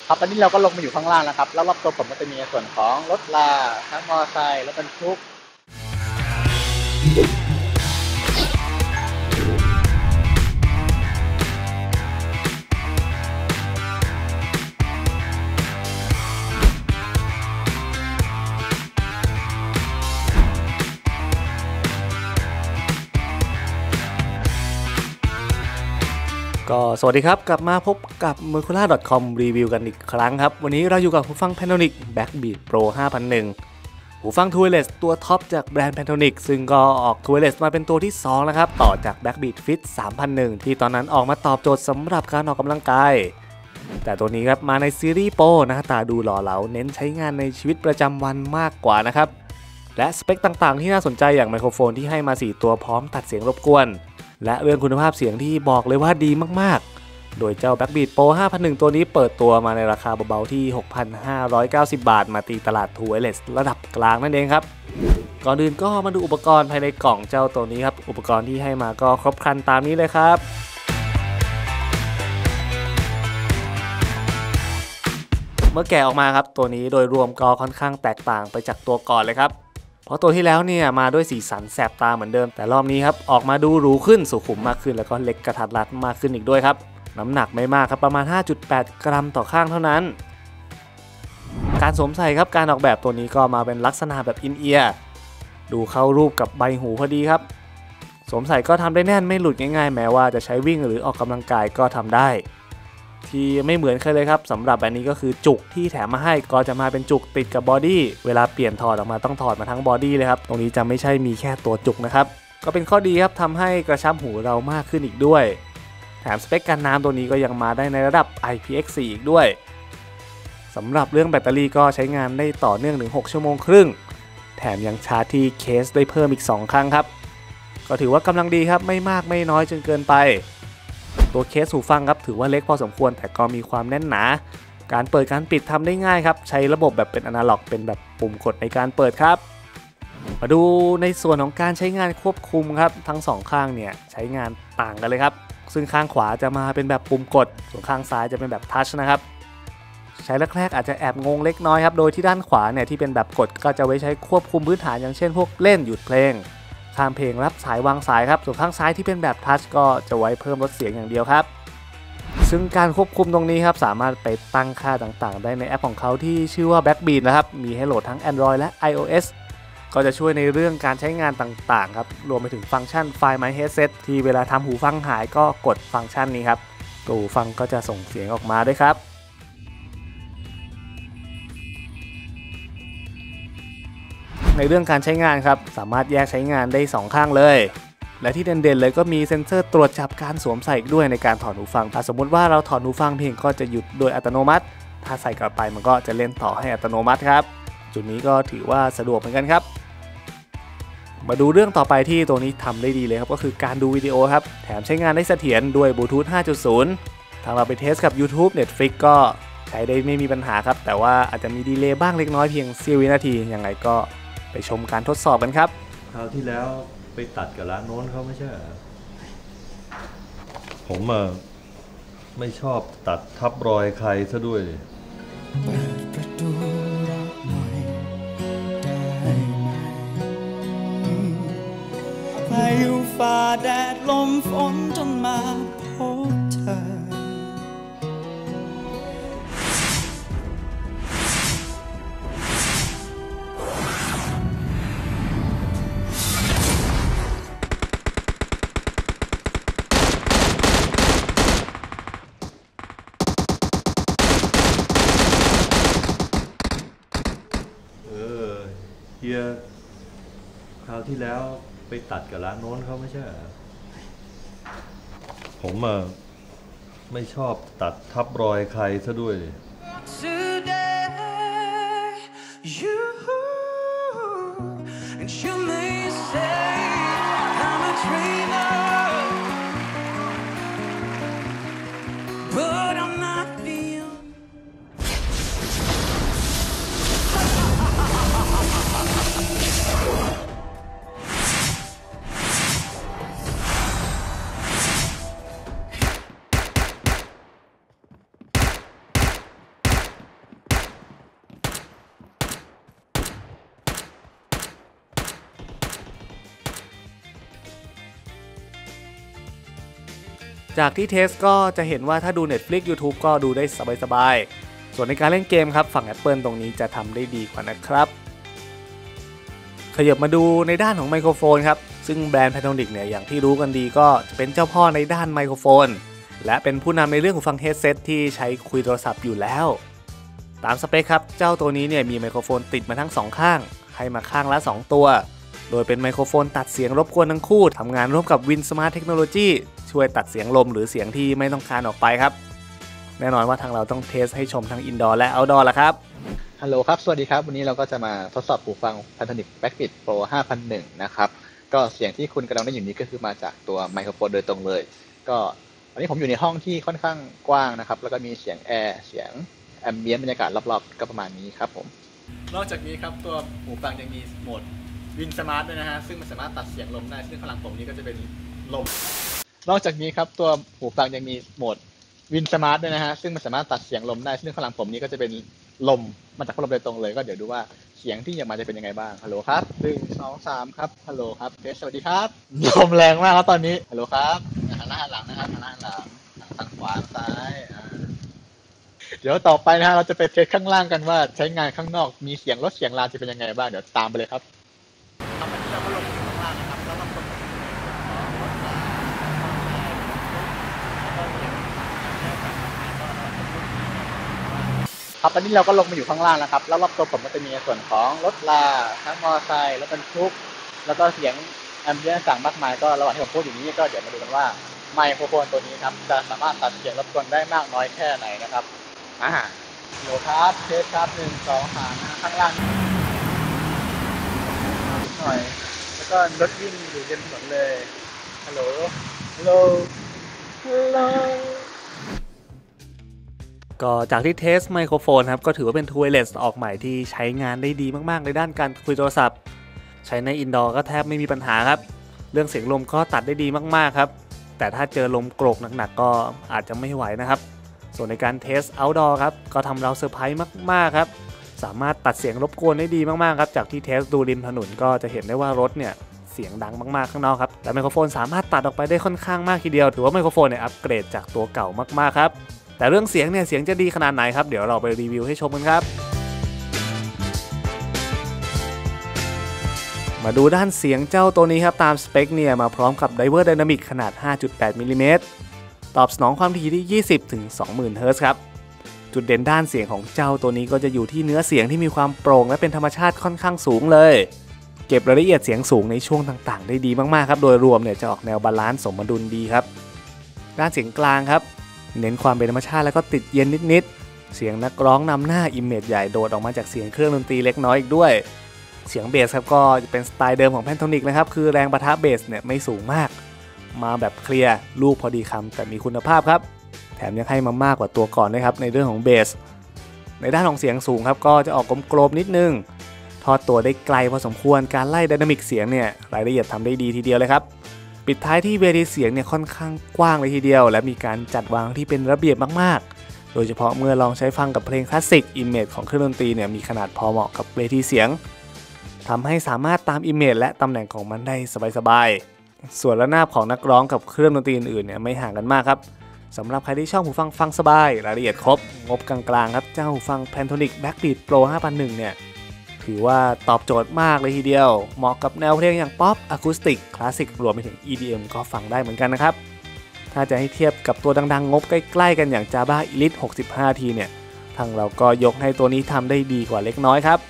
ครับตอนนี้เราก็ลงมาอยู่ข้างล่างแล้วครับแล้วรอบตัวผมก็จะมีส่วนของรถราทั้งมอเตอร์ไซค์รถบรรทุกก็สวัสดีครับกลับมาพบกับ mercura.com รีวิวกันอีกครั้งครับวันนี้เราอยู่กับหูฟัง Pantonic Backbeat Pro 5001หูฟัง Wireless ตัวท็อปจากแบรนด์ Pantonic ซึ่งก็ออก Wireless มาเป็นตัวที่2แล้วครับต่อจาก Backbeat Fit 3001ที่ตอนนั้นออกมาตอบโจทย์สำหรับการออกกำลังกายแต่ตัวนี้ครับมาในซีรีส์ Pro หน้าตาดูหล่อเหลาเน้นใช้งานในชีวิตประจำวันมากกว่านะครับและสเปคต่างๆที่น่าสนใจอย่างไมโครโฟนที่ให้มา4ตัวพร้อมตัดเสียงรบกวนและเรื่องคุณภาพเสียงที่บอกเลยว่าดีมากๆโดยเจ้า Backbeat Pro 5001 ตัวนี้เปิดตัวมาในราคาเบาๆที่ 6,590 บาทมาตีตลาด Wireless ระดับกลางนั่นเองครับก่อนอื่นก็มาดูอุปกรณ์ภายในกล่องเจ้าตัวนี้ครับอุปกรณ์ที่ให้มาก็ครบครันตามนี้เลยครับเมื่อแกะออกมาครับตัวนี้โดยรวมก็ค่อนข้างแตกต่างไปจากตัวก่อนเลยครับเพราะตัวที่แล้วเนี่ยมาด้วยสีสันแสบตาเหมือนเดิมแต่รอบนี้ครับออกมาดูหรูขึ้นสุขุมมากขึ้นแล้วก็เล็กกระทัดรัดมากขึ้นอีกด้วยครับน้ำหนักไม่มากครับประมาณ 5.8 กรัมต่อข้างเท่านั้นการสวมใส่ครับการออกแบบตัวนี้ก็มาเป็นลักษณะแบบอินเอียร์ดูเข้ารูปกับใบหูพอดีครับสวมใส่ก็ทำได้แน่นไม่หลุดง่ายๆแม้ว่าจะใช้วิ่งหรือออกกำลังกายก็ทำได้ที่ไม่เหมือนเคยเลยครับสำหรับอันนี้ก็คือจุกที่แถมมาให้ก็จะมาเป็นจุกติดกับบอดี้เวลาเปลี่ยนถอดออกมาต้องถอดมาทั้งบอดี้เลยครับตรงนี้จะไม่ใช่มีแค่ตัวจุกนะครับก็เป็นข้อดีครับทำให้กระชับหูเรามากขึ้นอีกด้วยแถมสเปคกันน้ำตัวนี้ก็ยังมาได้ในระดับ IPX4 อีกด้วยสำหรับเรื่องแบตเตอรี่ก็ใช้งานได้ต่อเนื่องถึง6 ชั่วโมงครึ่งแถมยังชาร์จที่เคสได้เพิ่มอีก2 ครั้งครับก็ถือว่ากำลังดีครับไม่มากไม่น้อยจนเกินไปตัวเคสหูฟังครับถือว่าเล็กพอสมควรแต่ก็มีความแน่นหนาการเปิดการปิดทำได้ง่ายครับใช้ระบบแบบเป็นอนาล็อกเป็นแบบปุ่มกดในการเปิดครับมาดูในส่วนของการใช้งานควบคุมครับทั้ง2ข้างเนี่ยใช้งานต่างกันเลยครับซึ่งข้างขวาจะมาเป็นแบบปุ่มกดส่วนข้างซ้ายจะเป็นแบบทัชนะครับใช้แรกๆอาจจะแอบงงเล็กน้อยครับโดยที่ด้านขวาเนี่ยที่เป็นแบบกดก็จะไว้ใช้ควบคุมพื้นฐานอย่างเช่นพวกเล่นหยุดเพลงข้ามเพลงรับสายวางสายครับส่วนข้างซ้ายที่เป็นแบบทัชก็จะไว้เพิ่มลดเสียงอย่างเดียวครับซึ่งการควบคุมตรงนี้ครับสามารถไปตั้งค่าต่างๆได้ในแอปของเขาที่ชื่อว่า Backbeat นะครับมีให้โหลดทั้ง Android และ iOS ก็จะช่วยในเรื่องการใช้งานต่างๆครับรวมไปถึงฟังก์ชัน Find My Headset ที่เวลาทำหูฟังหายก็กดฟังก์ชันนี้ครับตัวหูฟังก็จะส่งเสียงออกมาด้วยครับในเรื่องการใช้งานครับสามารถแยกใช้งานได้2ข้างเลยและที่เด่นๆเลยก็มีเซ็นเซอร์ตรวจจับการสวมใส่ด้วยในการถอดหูฟังถ้าสมมุติว่าเราถอดหูฟังเพลงก็จะหยุดโดยอัตโนมัติถ้าใส่กลับไปมันก็จะเล่นต่อให้อัตโนมัติครับจุดนี้ก็ถือว่าสะดวกเหมือนกันครับมาดูเรื่องต่อไปที่ตัวนี้ทำได้ดีเลยครับก็คือการดูวิดีโอครับแถมใช้งานได้เสถียรด้วยบลูทูธ 5.0 ทางเราไปเทสกับ YouTube Netflix ก็ใช้ได้ไม่มีปัญหาครับแต่ว่าอาจจะมีดีเลย์บ้างเล็กน้อยเพียงเสี้ยววินาทียังไงก็ไปชมการทดสอบกันครับคราวที่แล้วไปตัดกับร้านโน้นเขาไม่ใช่ผมไม่ชอบตัดทับรอยใครซะด้วยเปิดประตูรักหน่อยได้ไหมพายุฝ่าแดดลมฝนจนมาพบเธอเฮียคราวที่แล้วไปตัดกับร้านโน้นเขาไม่ใช่ผมไม่ชอบตัดทับรอยใครซะด้วยจากที่เทสก็จะเห็นว่าถ้าดู Netflix YouTube ก็ดูได้สบายๆส่วนในการเล่นเกมครับฝั่ง Apple ตรงนี้จะทำได้ดีกว่านะครับขยับมาดูในด้านของไมโครโฟนครับซึ่งแบรนด์ Pantonic เนี่ยอย่างที่รู้กันดีก็จะเป็นเจ้าพ่อในด้านไมโครโฟนและเป็นผู้นำในเรื่องของฟังเฮดเซตที่ใช้คุยโทรศัพท์อยู่แล้วตามสเปคครับเจ้าตัวนี้เนี่ยมีไมโครโฟนติดมาทั้ง2ข้างให้มาข้างละ2ตัวโดยเป็นไมโครโฟนตัดเสียงรบกวนทั้งคู่ทำงานร่วมกับ Win Smart Technology ช่วยตัดเสียงลมหรือเสียงที่ไม่ต้องการออกไปครับแน่นอนว่าทางเราต้องเทสให้ชมทั้ง Indoor และ Outdoor ละครับฮัลโหลครับสวัสดีครับวันนี้เราก็จะมาทดสอบหูฟัง Pantonic Backbeat Pro 5001 นะครับก็เสียงที่คุณกำลังได้อยู่นี้ก็คือมาจากตัวไมโครโฟนโดยตรงเลยก็วันนี้ผมอยู่ในห้องที่ค่อนข้างกว้างนะครับแล้วก็มีเสียงแอร์เสียงแอมเบียนต์บรรยากาศรอบๆก็ประมาณนี้ครับผมนอกจากนี้ครับตัวหูฟังยังมีโหมด Win Smart ด้วยนะฮะซึ่งมันสามารถตัดเสียงลมได้ซึ่งข้างหลังผมนี้ก็จะเป็นลมนอกจากนี้ครับตัวหูฟังยังมีโหมด Win Smart ด้วยนะฮะซึ่งมันสามารถตัดเสียงลมได้ซึ่งข้างหลังผมนี้ก็จะเป็นลมมาจากพัดลมโดยตรงเลยก็เดี๋ยวดูว่าเสียงที่ออกมาจะเป็นยังไงบ้างฮัลโหลครับ1 2 3ครับฮัลโหลครับเทสสวัสดีครับลมแรงมากครับตอนนี้ฮัลโหลครับหันหน้าหันหลังนะครับหันหน้าหันหลังทางขวาซ้ายเดี๋ยวต่อไปนะฮะเราจะไปเทสข้างล่างกันว่าใช้งานข้างนอกมีเสียงรถเสียงลาจะเป็นยังไงบ้างเดี๋ยวตามไปเลยครับทำไปที่เราก็ลงข้างล่างนะครับแล้วเรากดครับตอนนี้เราก็ลงมาอยู่ข้างล่างแล้วครับแล้วรอบตัวผมก็จะมีส่วนของรถลาทั้งมอเตอร์ไซค์รถบรรทุกแล้วก็เสียงแอมเบียนต์ต่างมากมายก็ระหว่างที่ผมพูดอยู่นี้ก็เดี๋ยวมาดูกันว่าไมโครโฟนตัวนี้ครับจะสามารถตัดเสียงรบกวนได้มากน้อยแค่ไหนนะครับโหลครับเทสครับ1 2 3ข้างล่างหน่อยแล้วก็รถวิ่งอยู่เต็มถนนเลยฮัลโหลฮัลโหลฮัลโหลก็จากที่เทสไมโครโฟนครับก็ถือว่าเป็น Wireless ออกใหม่ที่ใช้งานได้ดีมากๆในด้านการคุยโทรศัพท์ใช้ใน Indoor ก็แทบไม่มีปัญหาครับเรื่องเสียงลมก็ตัดได้ดีมากๆครับแต่ถ้าเจอลมโกรกหนักๆก็อาจจะไม่ไหวนะครับส่วนในการเทส Outdoor ครับก็ทำเราเซอร์ไพรส์มากๆครับสามารถตัดเสียงรบกวนได้ดีมากๆครับจากที่เทสดูริมถนนก็จะเห็นได้ว่ารถเนี่ยเสียงดังมากๆข้างนอกครับแต่ไมโครโฟนสามารถตัดออกไปได้ค่อนข้างมากทีเดียวถือว่าไมโครโฟนเนี่ยอัปเกรดจากตัวเก่ามากๆครับแต่เรื่องเสียงเนี่ยเสียงจะดีขนาดไหนครับเดี๋ยวเราไปรีวิวให้ชมกันครับมาดูด้านเสียงเจ้าตัวนี้ครับตามสเปคเนี่ยมาพร้อมกับ Driver Dynamic ขนาด 5.8 มิลลิเมตรตอบสนองความถี่ที่ 20-20,000 เฮิรตซ์ครับจุดเด่นด้านเสียงของเจ้าตัวนี้ก็จะอยู่ที่เนื้อเสียงที่มีความโปร่งและเป็นธรรมชาติค่อนข้างสูงเลยเก็บรายละเอียดเสียงสูงในช่วงต่างๆได้ดีมากๆครับโดยรวมเนี่ยจะออกแนวบาลานซ์สมดุลดีครับด้านเสียงกลางครับเน้นความเป็นธรรมชาติแล้วก็ติดเย็นนิดๆเสียงนักร้องนำหน้าอิมเมจใหญ่โดดออกมาจากเสียงเครื่องดนตรีเล็กน้อยอีกด้วยเสียงเบสครับก็จะเป็นสไตล์เดิมของ Pantonic นะครับคือแรงปะทะเบสเนี่ยไม่สูงมากมาแบบเคลียร์ลูกพอดีคำแต่มีคุณภาพครับแถมยังให้มามากกว่าตัวก่อนนะครับในเรื่องของเบสในด้านของเสียงสูงครับก็จะออกกลมๆนิดนึงทอดตัวได้ไกลพอสมควรการไล่ไดนามิกเสียงเนี่ยรายละเอียดทำได้ดีทีเดียวเลยครับปิดท้ายที่เวทีเสียงเนี่ยค่อนข้างกว้างเลยทีเดียวและมีการจัดวางที่เป็นระเบียบมากๆโดยเฉพาะเมื่อลองใช้ฟังกับเพลงคลาสสิกอิมเมจของเครื่องดนตรีเนี่ยมีขนาดพอเหมาะกับเวทีเสียงทำให้สามารถตามอิมเมจและตำแหน่งของมันได้สบายๆส่วนระนาบของนักร้องกับเครื่องดนตรีอื่นๆเนี่ยไม่ห่างกันมากครับสำหรับใครที่ชอบหูฟังสบายรายละเอียดครบงบกลางๆครับเจ้าหูฟัง Pantonic Backbeat Pro 5001เนี่ยถือว่าตอบโจทย์มากเลยทีเดียวเหมาะกับแนวเพลงอย่างป๊อปอะคูสติกคลาสสิกรวมไปถึง EDM ก็ฟังได้เหมือนกันนะครับถ้าจะให้เทียบกับตัวดังๆงบใกล้ๆกันอย่าง Jabra Elite 65T เนี่ยทางเราก็ยกให้ตัวนี้ทำได้ดีกว่าเล็กน้อยครับ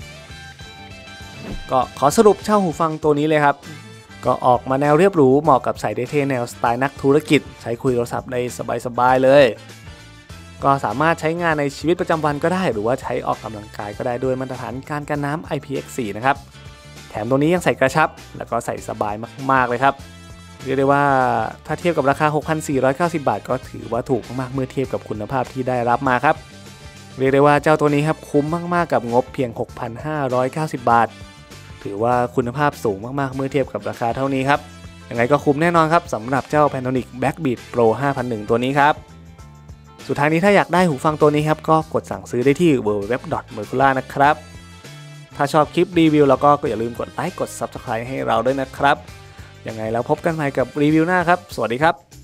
ก็ขอสรุปเช่าหูฟังตัวนี้เลยครับก็ออกมาแนวเรียบหรูเหมาะกับใส่ได้เท่แนวสไตล์นักธุรกิจใช้คุยโทรศัพท์ได้สบายๆเลยก็สามารถใช้งานในชีวิตประจำวันก็ได้หรือว่าใช้ออกกำลังกายก็ได้ด้วยมาตรฐานการกันน้ำ IPX4 นะครับแถมตัวนี้ยังใส่กระชับแล้วก็ใส่สบายมากๆเลยครับเรียกได้ว่าถ้าเทียบกับราคา 6,490 บาทก็ถือว่าถูกมากๆเมื่อเทียบกับคุณภาพที่ได้รับมาครับเรียกได้ว่าเจ้าตัวนี้ครับคุ้มมากๆกับงบเพียง 6,590 บาทถือว่าคุณภาพสูงมากๆเมื่อเทียบกับราคาเท่านี้ครับยังไงก็คุ้มแน่นอนครับสำหรับเจ้า Pantonic Backbeat Pro 5001 ตัวนี้ครับสุดท้ายนี้ถ้าอยากได้หูฟังตัวนี้ครับก็กดสั่งซื้อได้ที่ www.mercula นะครับถ้าชอบคลิปรีวิวแล้วก็อย่าลืมกดไลค์กด Subscribe ให้เราด้วยนะครับยังไงแล้วพบกันใหม่กับรีวิวหน้าครับสวัสดีครับ